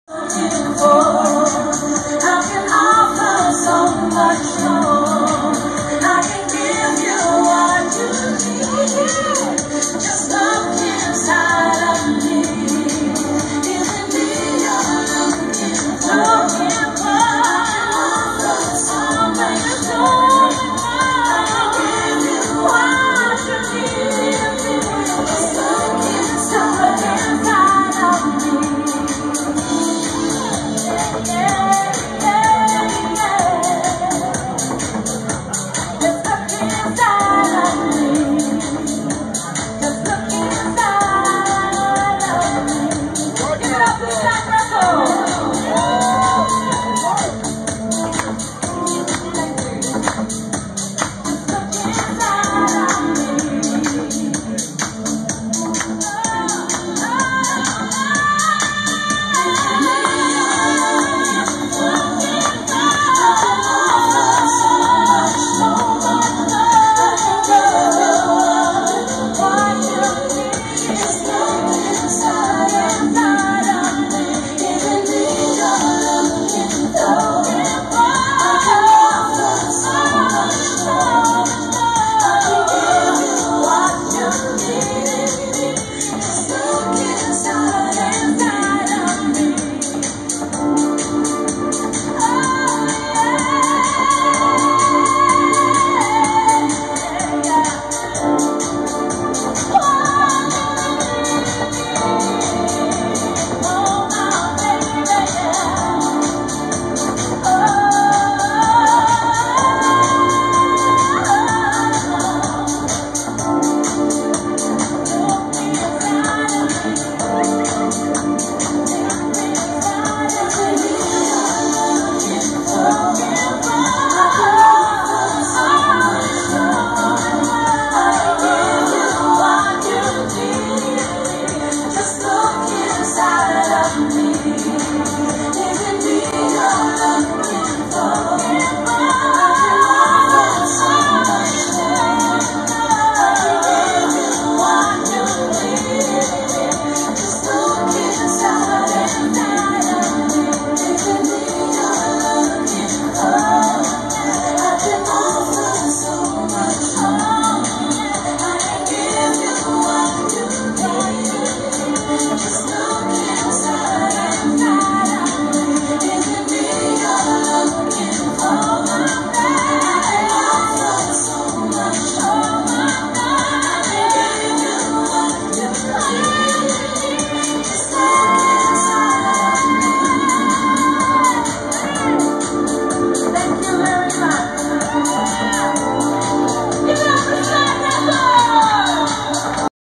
I can offer so much more. I can give you what you need. Just look inside of me. Is it me you're looking for? I can offer so much more. I can give you what you need. Just look inside of me. Give it up, Black Russell.